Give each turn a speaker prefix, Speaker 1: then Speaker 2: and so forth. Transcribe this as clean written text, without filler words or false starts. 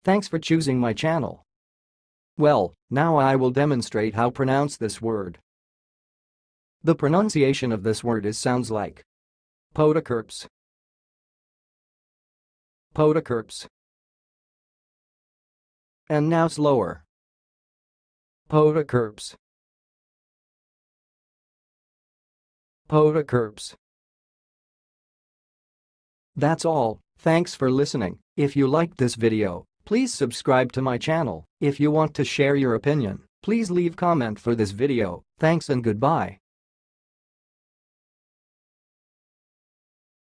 Speaker 1: Thanks for choosing my channel. Well, now I will demonstrate how to pronounce this word. The pronunciation of this word sounds like Podocarps. Podocarps. And now slower. Podocarps. Podocarps. That's all. Thanks for listening. If you liked this video, please subscribe to my channel. If you want to share your opinion, please leave comment for this video. Thanks and goodbye.